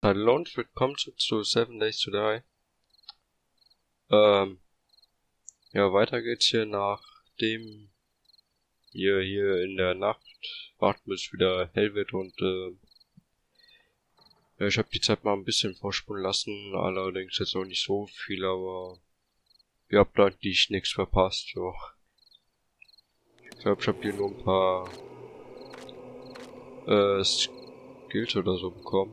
Hallo und willkommen zu 7 Days to Die. Ja, weiter geht's hier, nachdem ihr hier in der Nacht warten, bis es wieder hell wird und ja, ich habe die Zeit mal ein bisschen vorspulen lassen, allerdings jetzt auch nicht so viel, aber ihr habt eigentlich nichts verpasst. So. Ich glaube, ich habe hier nur ein paar Skills oder so bekommen.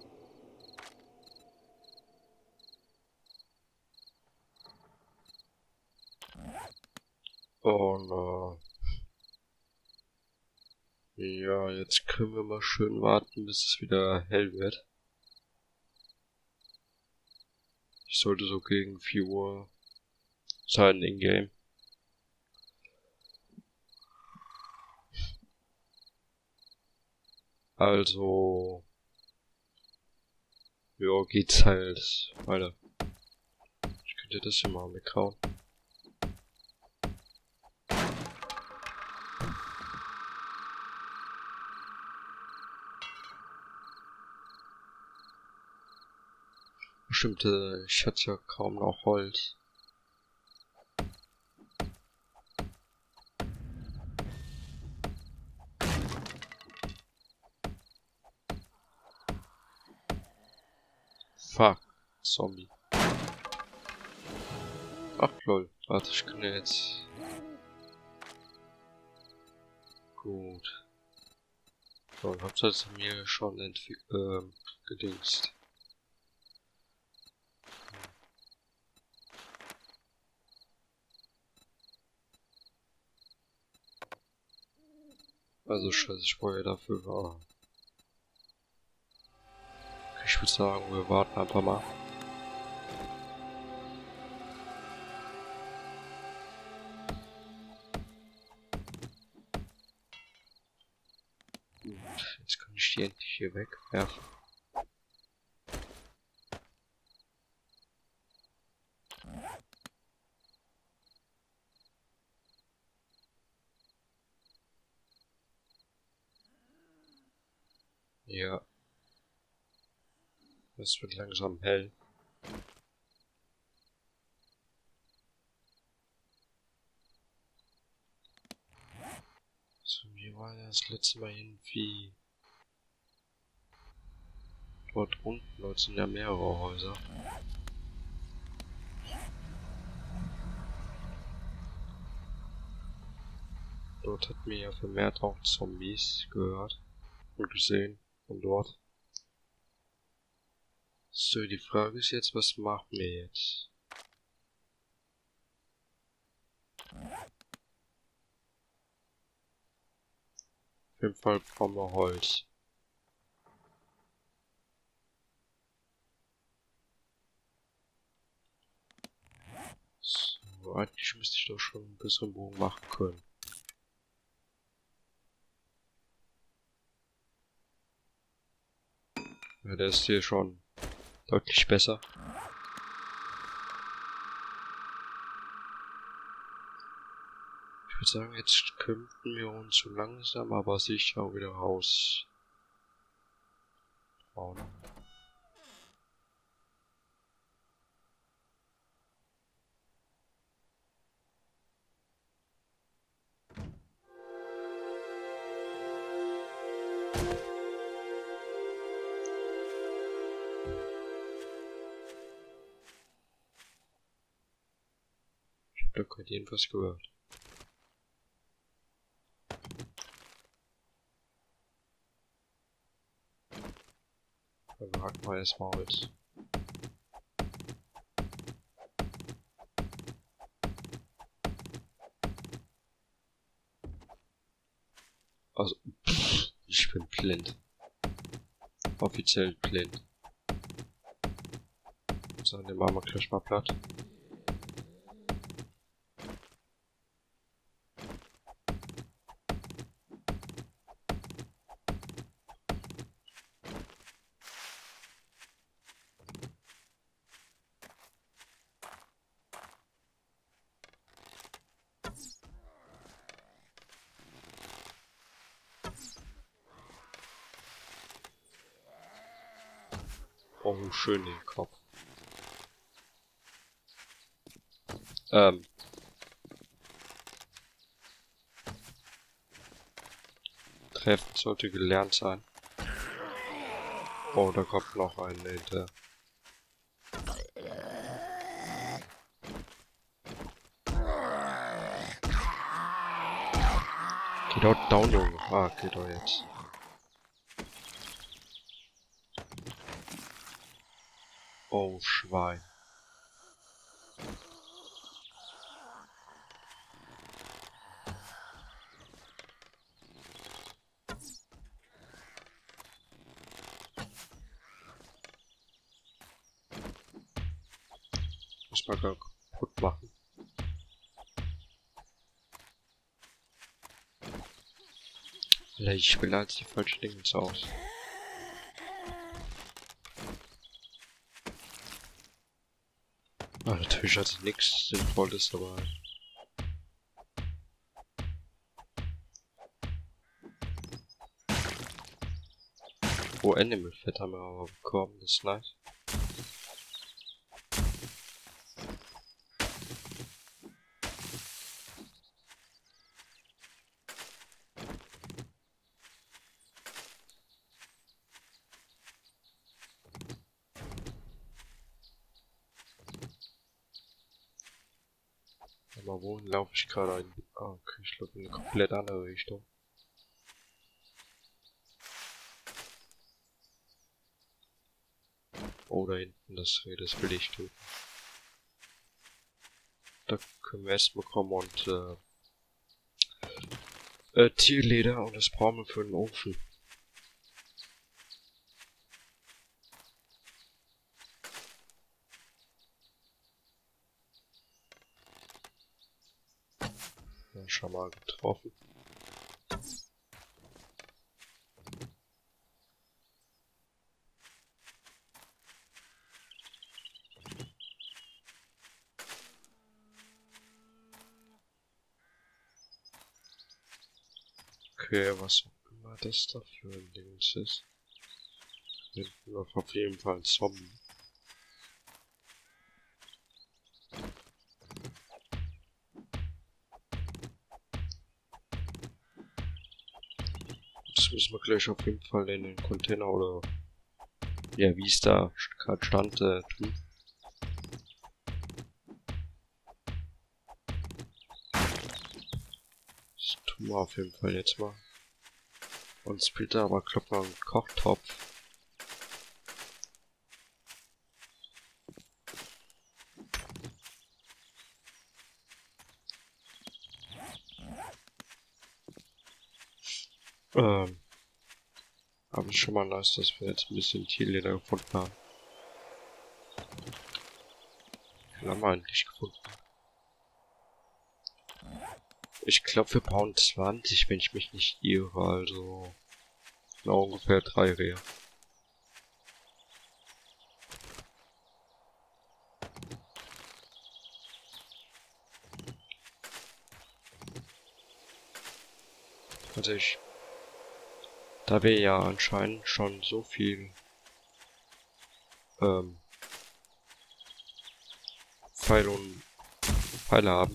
Und ja, jetzt können wir mal schön warten, bis es wieder hell wird. Ich sollte so gegen 4 Uhr sein in-game. Also, ja, geht's halt weiter. Ich könnte das hier mal weghauen. Stimmt, ich hatte ja kaum noch Holz. Fuck, Zombie. Ach lol, warte, ich kann ja jetzt... Gut. So, ich hab's jetzt mir schon gedingst. Also scheiße, ich brauche ja dafür war. Ich würde sagen, wir warten einfach mal. Jetzt kann ich die endlich hier wegwerfen. Ja. Es wird langsam hell. So, wie war das letzte Mal irgendwie... Dort unten, dort sind ja mehrere Häuser. Dort hat mir ja vermehrt auch Zombies gehört und gesehen von dort. So, die Frage ist jetzt, was machen wir jetzt? Auf jeden Fall brauchen wir Holz. So, eigentlich müsste ich doch schon einen besseren Bogen machen können. Ja, der ist hier schon deutlich besser. Ich würde sagen, jetzt könnten wir uns so langsam aber sicher auch wieder raus trauen. Ich habe da gerade irgendwas gehört. Dann hacken wir erstmal Holz. Also, ich bin blind. Offiziell blind. So, den machen wir gleich mal platt. Oh, schön den Kopf. Treffen sollte gelernt sein. Oh, da kommt noch ein hinter. Geh dort down, Junge. Ah, geht doch jetzt. Oh, Schwein. Muss man gar kaputt machen. Ich spiele als die falschen Dinge aus. Ah, natürlich hat sie nichts Sinnvolles dabei. Oh, Animal Fett haben wir aber bekommen, das ist nice. Aber wohin laufe ich gerade ein? Ah, okay, ich glaube in eine komplett andere Richtung. Oh, da hinten das Reh, das will ich töten. Da können wir Essen bekommen und Tierleder und das brauchen wir für den Ofen. Ja, schon mal getroffen. Okay, was auch immer das da für ein Ding ist. Hinten noch auf jeden Fall ein Zombie. Das müssen wir gleich auf jeden Fall in den Container oder ja, wie es da gerade stand, tun. Das tun wir auf jeden Fall jetzt mal. Und später aber kloppen wir einen Kochtopf. Aber ist schon mal nice, dass wir jetzt ein bisschen Tierleder gefunden haben. Wie viel haben wir eigentlich gefunden? Ich glaube, wir brauchen 20, wenn ich mich nicht irre, also genau ungefähr 3 Rehe. Also da wir ja anscheinend schon so viel Pfeile haben.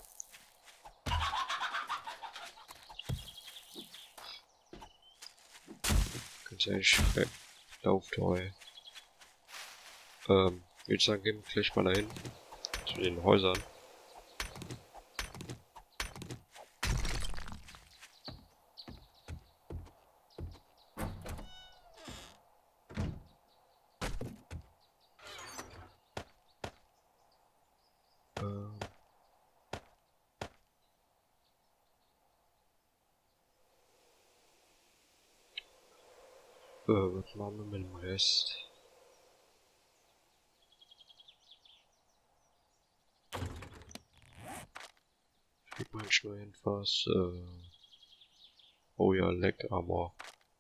Ganz ehrlich, lauft heu. Ich würde sagen, gehen wir gleich mal dahin. Zu den Häusern. Was machen wir mit dem Rest? Fehlt manchmal irgendwas? Oh ja, Leg Armor.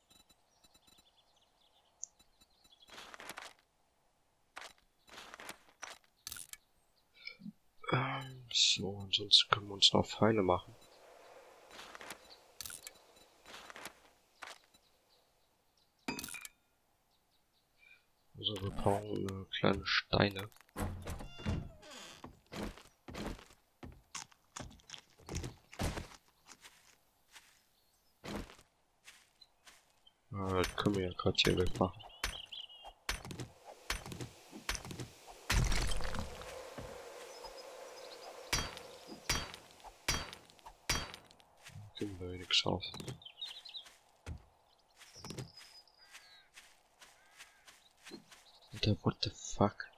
So, ansonsten können wir uns noch Pfeile machen. Also wir abgehauen, kleine Steine. Das können wir ja gerade hier wegmachen. Kriegen wir nichts auf. Alter, what the fuck?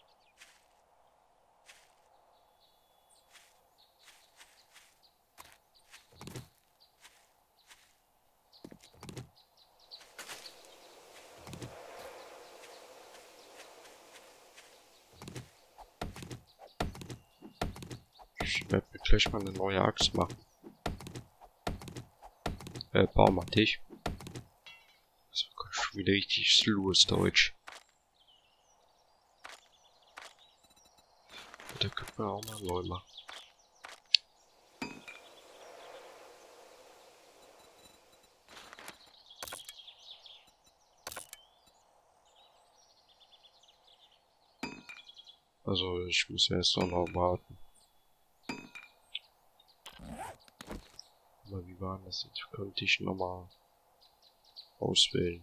Ich werde mir gleich mal eine neue Axt machen. Baum mal dich. Das war schon wieder richtig slows Deutsch. Da könnte man auch mal neu machen. Also ich muss erst noch warten. Aber wie war das jetzt? Könnte ich nochmal auswählen.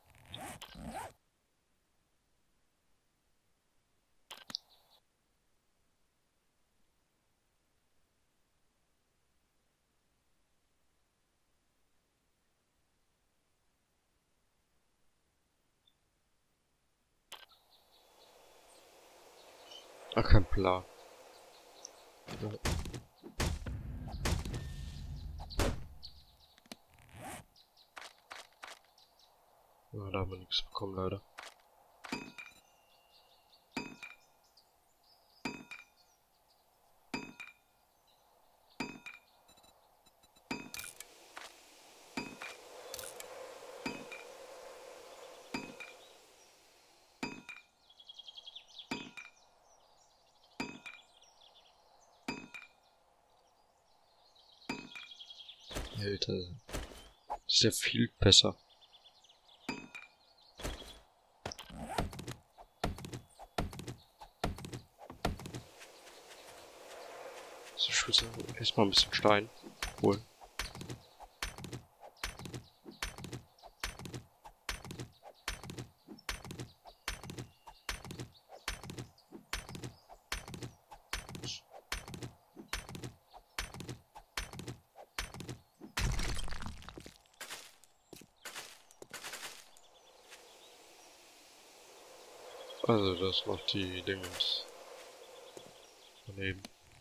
Ach, kein Plan. Ja. Ja, da haben wir nichts bekommen, leider. Alter, das ist ja viel besser. So, ich würde sagen, erstmal ein bisschen Stein holen. Also das macht die Dingens daneben.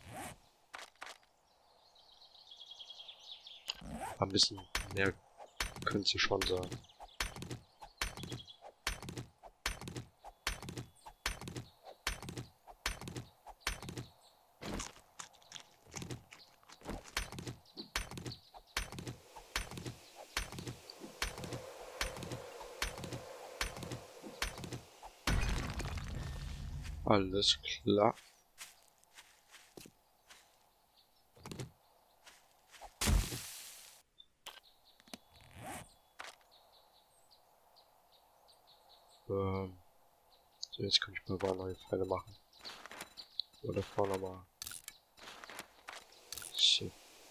Ein bisschen mehr können sie schon sagen. Alles klar. So, jetzt kann ich mal neue Pfeile machen. Oder vorne mal. So.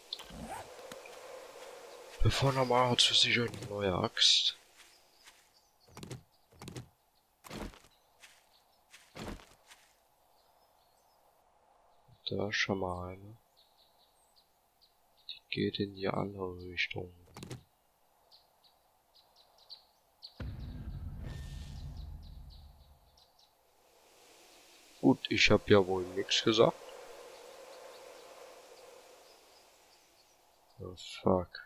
Bevor nochmal hat für sich eine neue Axt. Da schon mal eine. Die geht in die andere Richtung. Gut, ich habe ja wohl nichts gesagt. Oh, fuck.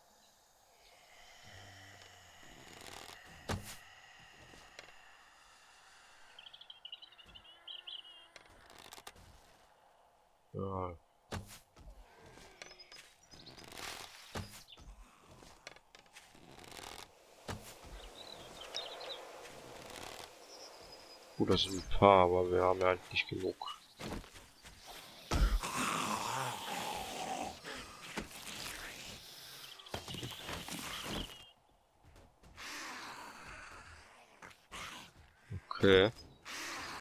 Ja. Gut, das sind ein paar, aber wir haben ja halt nicht genug. Okay.